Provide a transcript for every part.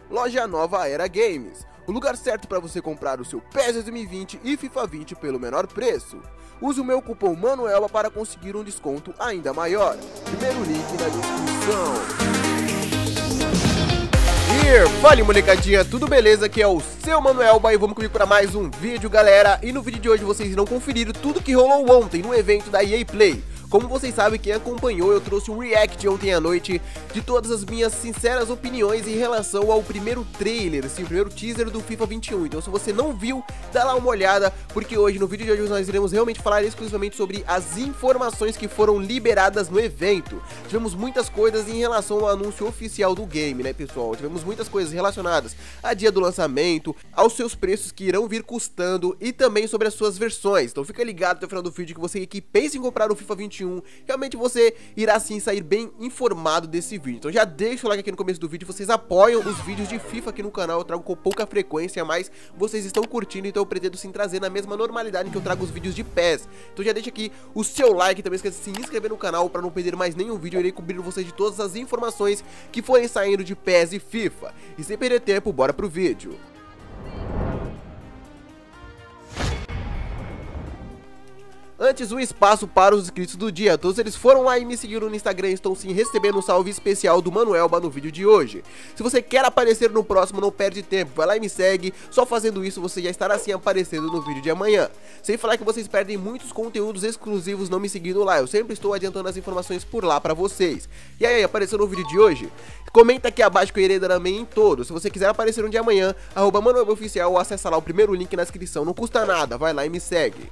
Loja Nova Era Games, o lugar certo para você comprar o seu PES 2020 e FIFA 20 pelo menor preço. Use o meu cupom MANUELBA para conseguir um desconto ainda maior. Primeiro link na descrição. Fala molecadinha, tudo beleza? Aqui é o seu Manuelba e vamos comigo para mais um vídeo, galera. E no vídeo de hoje vocês irão conferir tudo que rolou ontem no evento da EA Play. Como vocês sabem, quem acompanhou, eu trouxe um react ontem à noite de todas as minhas sinceras opiniões em relação ao primeiro trailer, sim, o primeiro teaser do FIFA 21. Então se você não viu, dá lá uma olhada, porque hoje, no vídeo de hoje, nós iremos realmente falar exclusivamente sobre as informações que foram liberadas no evento. Tivemos muitas coisas em relação ao anúncio oficial do game, né, pessoal? Tivemos muitas coisas relacionadas a dia do lançamento, aos seus preços que irão vir custando e também sobre as suas versões. Então fica ligado até o final do vídeo que você que pensa em comprar o FIFA 21, realmente você irá sim sair bem informado desse vídeo. Então já deixa o like aqui no começo do vídeo, vocês apoiam os vídeos de FIFA aqui no canal, eu trago com pouca frequência, mas vocês estão curtindo, então eu pretendo sim trazer na mesma normalidade que eu trago os vídeos de PES. Então já deixa aqui o seu like, também esqueça de se inscrever no canal para não perder mais nenhum vídeo, eu irei cobrir vocês de todas as informações que forem saindo de PES e FIFA. E sem perder tempo, bora pro vídeo. Antes, um espaço para os inscritos do dia. Todos eles foram lá e me seguiram no Instagram e estão sim recebendo um salve especial do Manuelba no vídeo de hoje. Se você quer aparecer no próximo, não perde tempo, vai lá e me segue. Só fazendo isso você já estará assim aparecendo no vídeo de amanhã. Sem falar que vocês perdem muitos conteúdos exclusivos não me seguindo lá. Eu sempre estou adiantando as informações por lá para vocês. E aí, apareceu no vídeo de hoje? Comenta aqui abaixo que eu irei dar amém em todos. Se você quiser aparecer no dia de amanhã, @ManuelbaOficial ou acessa lá o primeiro link na descrição. Não custa nada, vai lá e me segue.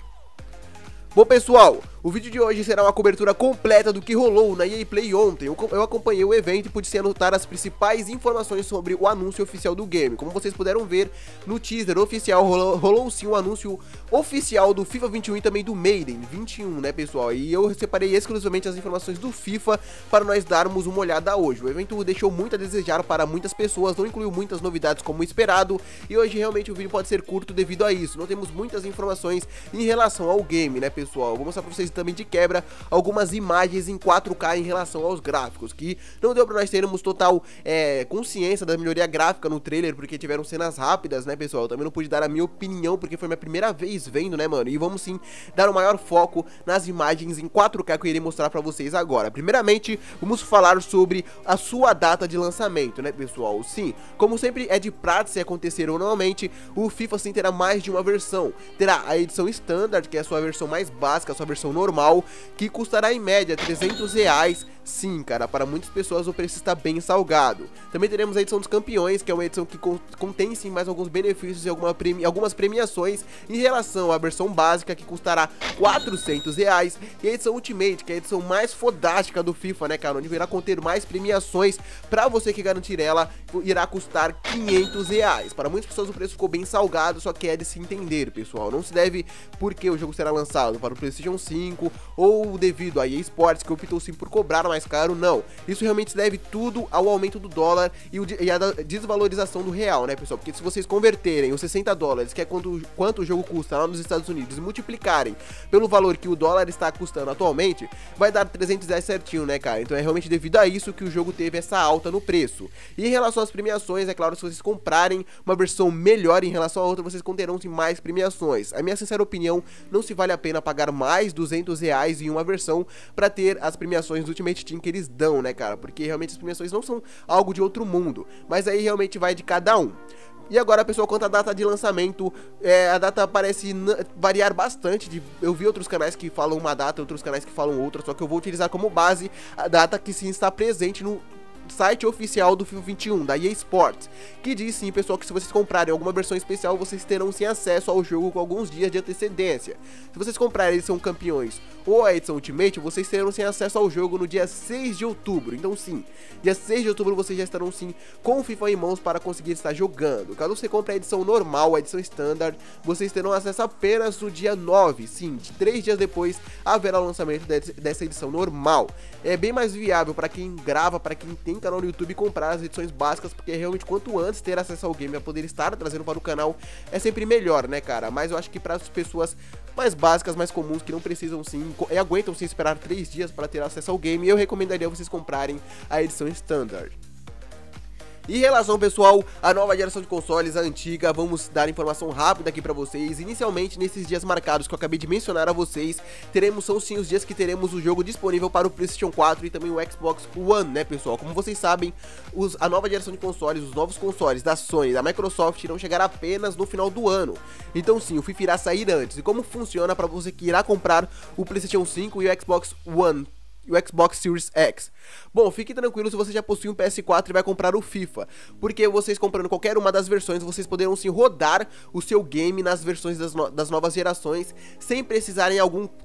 Bom, pessoal, o vídeo de hoje será uma cobertura completa do que rolou na EA Play ontem. Eu acompanhei o evento e pude se anotar as principais informações sobre o anúncio oficial do game. Como vocês puderam ver no teaser oficial, rolou sim o anúncio oficial do FIFA 21 e também do Maiden 21, né, pessoal? E eu separei exclusivamente as informações do FIFA para nós darmos uma olhada hoje. O evento deixou muito a desejar para muitas pessoas, não incluiu muitas novidades como esperado, e hoje realmente o vídeo pode ser curto devido a isso. Não temos muitas informações em relação ao game, né, pessoal? Eu vou mostrar pra vocês também de quebra algumas imagens em 4K em relação aos gráficos, que não deu pra nós termos total consciência da melhoria gráfica no trailer, porque tiveram cenas rápidas, né, pessoal? Eu também não pude dar a minha opinião, porque foi minha primeira vez vendo, né, mano? E vamos sim dar o maior foco nas imagens em 4K que eu irei mostrar pra vocês agora. Primeiramente, vamos falar sobre a sua data de lançamento, né, pessoal? Sim, como sempre é de praxe se acontecer normalmente, o FIFA sim terá mais de uma versão. Terá a edição Standard, que é a sua versão mais básica, a sua versão normal, que custará em média R$300. Sim, cara, para muitas pessoas o preço está bem salgado. Também teremos a edição dos campeões, que é uma edição que contém sim mais alguns benefícios e algumas premiações em relação à versão básica, que custará R$400. E a edição Ultimate, que é a edição mais fodástica do FIFA, né, cara, onde irá conter mais premiações. Para você que garantir ela, irá custar R$500. Para muitas pessoas o preço ficou bem salgado, só que é de se entender, pessoal. Não se deve porque o jogo será lançado para o PlayStation 5 ou devido a EA Sports, que optou sim por cobrar mais caro, não. Isso realmente se deve tudo ao aumento do dólar e a desvalorização do real, né, pessoal? Porque se vocês converterem os $60, que é quanto o jogo custa lá nos Estados Unidos, e multiplicarem pelo valor que o dólar está custando atualmente, vai dar R$300 certinho, né, cara? Então é realmente devido a isso que o jogo teve essa alta no preço. E em relação às premiações, é claro, se vocês comprarem uma versão melhor em relação à outra, vocês conterão sim mais premiações. A minha sincera opinião, não se vale a pena pagar mais R$200 em uma versão para ter as premiações do Ultimate Team que eles dão, né, cara? Porque realmente as premiações não são algo de outro mundo, mas aí realmente vai de cada um. E agora, pessoal, quanto à data de lançamento, a data parece variar bastante. Eu vi outros canais que falam uma data, outros canais que falam outra, só que eu vou utilizar como base a data que sim está presente no site oficial do FIFA 21, da EA Sports, que diz sim, pessoal, que se vocês comprarem alguma versão especial, vocês terão sim acesso ao jogo com alguns dias de antecedência. Se vocês comprarem a edição campeões ou a edição Ultimate, vocês terão sim acesso ao jogo no dia 6 de outubro. Então sim, dia 6 de outubro vocês já estarão sim com o FIFA em mãos para conseguir estar jogando. Caso você compre a edição normal, a edição Standard, vocês terão acesso apenas no dia 9, sim, 3 dias depois haverá o lançamento dessa edição normal. É bem mais viável para quem grava, para quem tem canal no YouTube, comprar as edições básicas, porque realmente quanto antes ter acesso ao game para poder estar trazendo para o canal é sempre melhor, né, cara? Mas eu acho que para as pessoas mais básicas, mais comuns, que não precisam sim, e aguentam sim esperar 3 dias para ter acesso ao game, eu recomendaria vocês comprarem a edição Standard. Em relação, pessoal, à nova geração de consoles, a antiga, vamos dar informação rápida aqui pra vocês. Inicialmente, nesses dias marcados que eu acabei de mencionar a vocês, são sim os dias que teremos o jogo disponível para o PlayStation 4 e também o Xbox One, né, pessoal? Como vocês sabem, a nova geração de consoles, os novos consoles da Sony e da Microsoft irão chegar apenas no final do ano. Então sim, o FIFA irá sair antes. E como funciona para você que irá comprar o PlayStation 5 e o Xbox One e o Xbox Series X? Bom, fique tranquilo se você já possui um PS4 e vai comprar o FIFA, porque vocês comprando qualquer uma das versões, vocês poderão sim rodar o seu game nas versões das novas gerações, sem precisarem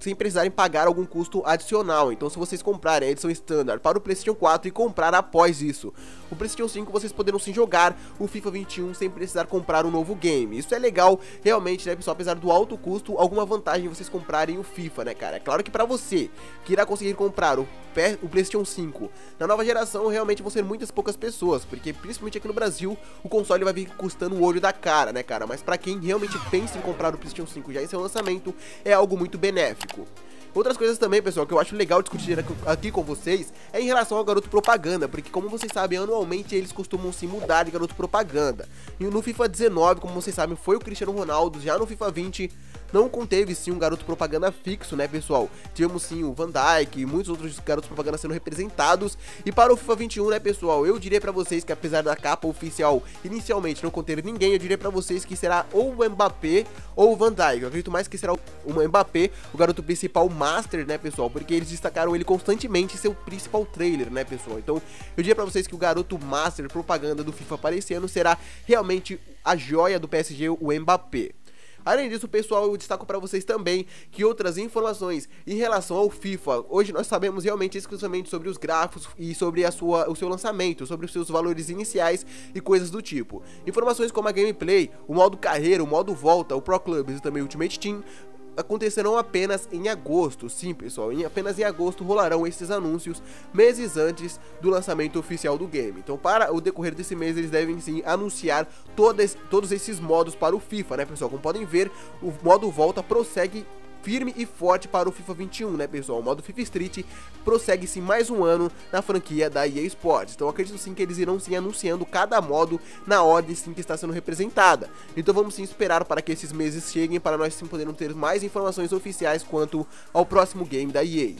pagar algum custo adicional. Então se vocês comprarem a edição Standard para o PlayStation 4 e comprar após isso o PlayStation 5, vocês poderão sim jogar o FIFA 21 sem precisar comprar um novo game. Isso é legal, realmente, né, pessoal? Apesar do alto custo, alguma vantagem vocês comprarem o FIFA, né, cara? É claro que para você que irá conseguir comprar o PlayStation 5 na nova geração, realmente vão ser muitas poucas pessoas, porque principalmente aqui no Brasil o console vai vir custando o olho da cara, né, cara? Mas pra quem realmente pensa em comprar o PlayStation 5 já em seu lançamento, é algo muito benéfico. Outras coisas também, pessoal, que eu acho legal discutir aqui com vocês é em relação ao garoto propaganda, porque como vocês sabem, anualmente eles costumam se mudar de garoto propaganda. E no FIFA 19, como vocês sabem, foi o Cristiano Ronaldo. Já no FIFA 20 não conteve sim um garoto propaganda fixo, né, pessoal? Tivemos sim o Van Dijk e muitos outros garotos propaganda sendo representados. E para o FIFA 21, né, pessoal, eu diria pra vocês que apesar da capa oficial inicialmente não conter ninguém, eu diria pra vocês que será ou o Mbappé ou o Van Dijk. Eu acredito mais que será o Mbappé, o garoto principal Master, né, pessoal? Porque eles destacaram ele constantemente em seu principal trailer, né, pessoal? Então, eu diria pra vocês que o garoto Master propaganda do FIFA para esse ano será realmente a joia do PSG, o Mbappé. Além disso, pessoal, eu destaco para vocês também que outras informações em relação ao FIFA. Hoje nós sabemos realmente exclusivamente sobre os gráficos e sobre o seu lançamento, sobre os seus valores iniciais e coisas do tipo. Informações como a gameplay, o modo carreira, o modo volta, o Pro Clubs e também o Ultimate Team acontecerão apenas em agosto. Sim, pessoal, apenas em agosto rolarão esses anúncios, meses antes do lançamento oficial do game. Então, para o decorrer desse mês, eles devem sim anunciar todos esses modos para o FIFA, né, pessoal? Como podem ver, o modo volta prossegue firme e forte para o FIFA 21, né, pessoal? O modo FIFA Street prossegue-se mais um ano na franquia da EA Sports. Então acredito sim que eles irão sim anunciando cada modo na ordem sim que está sendo representada. Então vamos sim esperar para que esses meses cheguem para nós sim podermos ter mais informações oficiais quanto ao próximo game da EA.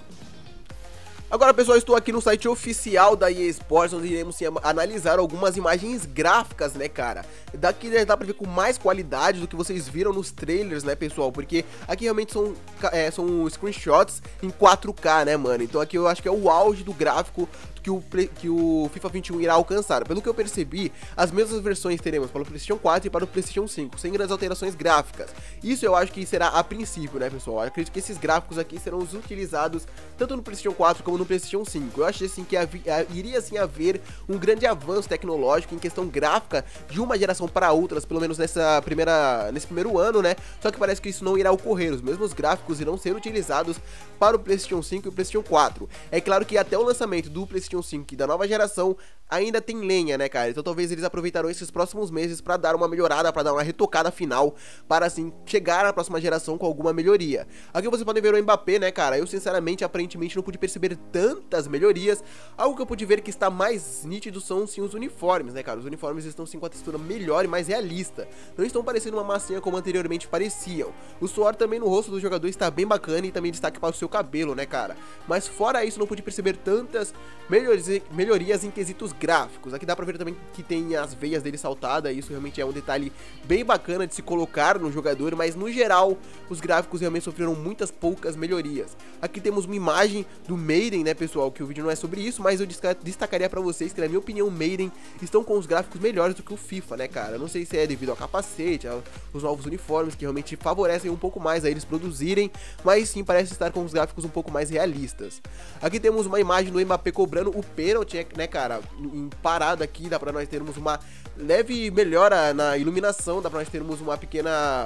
Agora, pessoal, estou aqui no site oficial da EA Sports, onde iremos sim analisar algumas imagens gráficas, né, cara? Daqui dá pra ver com mais qualidade do que vocês viram nos trailers, né, pessoal? Porque aqui realmente são screenshots em 4K, né, mano? Então aqui eu acho que é o auge do gráfico que o FIFA 21 irá alcançar. Pelo que eu percebi, as mesmas versões teremos para o PlayStation 4 e para o PlayStation 5, sem grandes alterações gráficas. Isso eu acho que será a princípio, né, pessoal? Eu acredito que esses gráficos aqui serão os utilizados tanto no PlayStation 4 como no PlayStation 5. Eu achei assim que iria sim haver um grande avanço tecnológico em questão gráfica de uma geração para outras, pelo menos nesse primeiro ano, né? Só que parece que isso não irá ocorrer. Os mesmos gráficos irão ser utilizados para o PlayStation 5 e o PlayStation 4. É claro que até o lançamento do PlayStation 5 e da nova geração ainda tem lenha, né, cara? Então talvez eles aproveitarão esses próximos meses para dar uma melhorada, para dar uma retocada final, para assim chegar à próxima geração com alguma melhoria. Aqui vocês podem ver o Mbappé, né, cara? Eu sinceramente, aparentemente não pude perceber tantas melhorias. Algo que eu pude ver que está mais nítido são sim os uniformes, né, cara? Os uniformes estão sim com a textura melhor e mais realista. Não estão parecendo uma massinha como anteriormente pareciam. O suor também no rosto do jogador está bem bacana e também destaque para o seu cabelo, né, cara? Mas fora isso, não pude perceber tantas melhorias em quesitos gráficos. Aqui dá pra ver também que tem as veias dele saltadas. Isso realmente é um detalhe bem bacana de se colocar no jogador, mas no geral os gráficos realmente sofreram muitas poucas melhorias. Aqui temos uma imagem do Maiden, né, pessoal, que o vídeo não é sobre isso, mas eu destacaria pra vocês que, na minha opinião, o Maiden estão com os gráficos melhores do que o FIFA, né, cara? Eu não sei se é devido ao capacete, aos novos uniformes, que realmente favorecem um pouco mais a eles produzirem, mas sim parece estar com os gráficos um pouco mais realistas. Aqui temos uma imagem do Mbappé cobrando o pênalti, né, cara? Em parada aqui, dá pra nós termos uma leve melhora na iluminação, dá pra nós termos uma pequena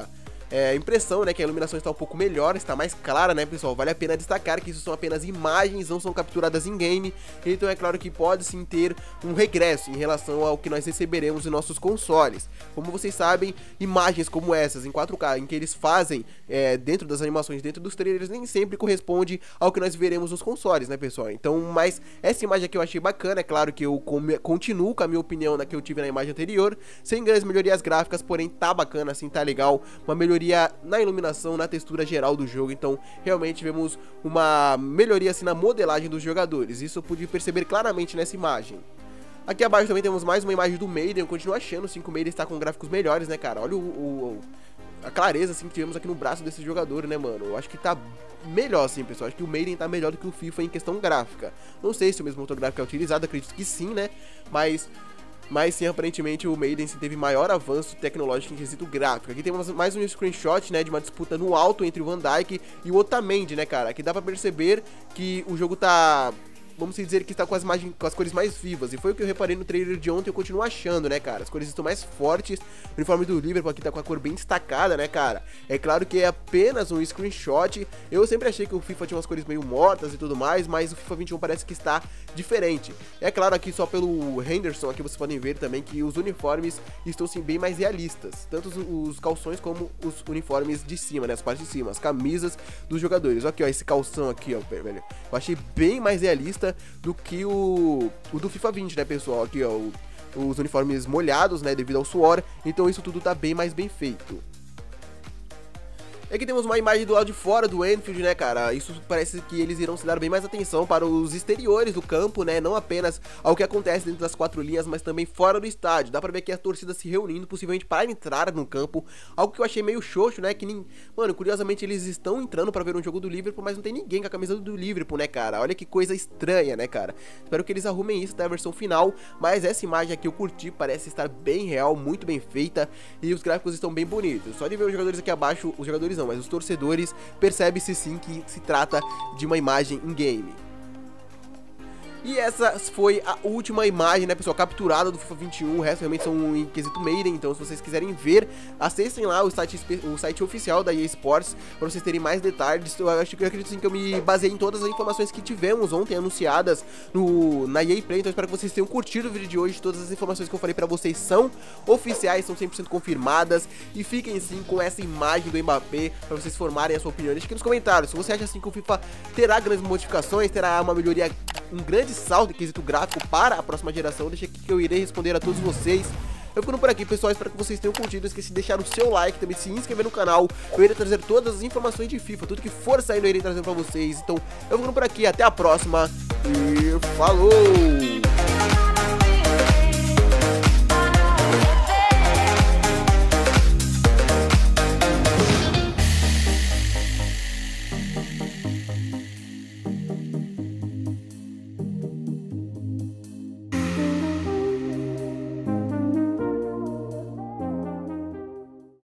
impressão, né, que a iluminação está um pouco melhor, está mais clara, né, pessoal. Vale a pena destacar que isso são apenas imagens, não são capturadas em game, então é claro que pode sim ter um regresso em relação ao que nós receberemos em nossos consoles. Como vocês sabem, imagens como essas em 4K, em que eles fazem dentro das animações, dentro dos trailers, nem sempre corresponde ao que nós veremos nos consoles, né, pessoal? Então, mas essa imagem aqui eu achei bacana, é claro que eu continuo com a minha opinião na que eu tive na imagem anterior, sem grandes melhorias gráficas, porém tá bacana, assim, tá legal, uma melhoria na iluminação, na textura geral do jogo. Então realmente vemos uma melhoria assim na modelagem dos jogadores, isso eu pude perceber claramente nessa imagem. Aqui abaixo também temos mais uma imagem do Maiden, eu continuo achando sim que o Maiden está com gráficos melhores, né, cara? Olha a clareza assim que tivemos aqui no braço desse jogador, né, mano? Eu acho que tá melhor assim, pessoal. Acho que o Maiden tá melhor do que o FIFA em questão gráfica. Não sei se o mesmo motor gráfico é utilizado, acredito que sim, né? Mas sim, aparentemente o Maiden sim, teve maior avanço tecnológico em quesito gráfico. Aqui temos mais um screenshot, né, de uma disputa no alto entre o Van Dijk e o Otamendi, né, cara? Aqui dá pra perceber que o jogo tá, vamos dizer que está com as cores mais vivas. E foi o que eu reparei no trailer de ontem, eu continuo achando, né, cara? As cores estão mais fortes. O uniforme do Liverpool aqui tá com a cor bem destacada, né, cara? É claro que é apenas um screenshot. Eu sempre achei que o FIFA tinha umas cores meio mortas e tudo mais, mas o FIFA 21 parece que está diferente. É claro, aqui só pelo Henderson, aqui vocês podem ver também que os uniformes estão sim bem mais realistas. Tanto os calções como os uniformes de cima, né, as partes de cima, as camisas dos jogadores. Aqui, ó, esse calção aqui, ó, velho. Eu achei bem mais realista do que o do FIFA 20, né, pessoal? Aqui, ó, os uniformes molhados, né, devido ao suor. Então isso tudo tá bem mais bem feito. Aqui temos uma imagem do lado de fora do Anfield, né, cara? Isso parece que eles irão se dar bem mais atenção para os exteriores do campo, né? Não apenas ao que acontece dentro das 4 linhas, mas também fora do estádio. Dá pra ver aqui a torcida se reunindo, possivelmente para entrar no campo. Algo que eu achei meio xoxo, né? Que nem... Mano, curiosamente eles estão entrando para ver um jogo do Liverpool, mas não tem ninguém com a camisa do Liverpool, né, cara? Olha que coisa estranha, né, cara? Espero que eles arrumem isso até a versão final, mas essa imagem aqui eu curti, parece estar bem real, muito bem feita, e os gráficos estão bem bonitos. Só de ver os jogadores aqui abaixo, os jogadores não, mas os torcedores, percebe-se sim que se trata de uma imagem in game. E essa foi a última imagem, né, pessoal, capturada do FIFA 21, o resto realmente são em quesito Maiden, então se vocês quiserem ver, acessem lá o site oficial da EA Sports, para vocês terem mais detalhes. Eu acredito sim que eu me baseei em todas as informações que tivemos ontem anunciadas na EA Play, então espero que vocês tenham curtido o vídeo de hoje. Todas as informações que eu falei para vocês são oficiais, são 100% confirmadas, e fiquem sim com essa imagem do Mbappé, para vocês formarem a sua opinião. Deixe aqui nos comentários, se você acha assim que o FIFA terá grandes modificações, terá uma melhoria, um grande salto em quesito gráfico para a próxima geração. Deixa aqui que eu irei responder a todos vocês. Eu ficando por aqui, pessoal, espero que vocês tenham curtido. Não esqueça de deixar o seu like, também se inscrever no canal. Eu irei trazer todas as informações de FIFA, tudo que for saindo eu irei trazendo pra vocês. Então, eu ficando por aqui, até a próxima e falou!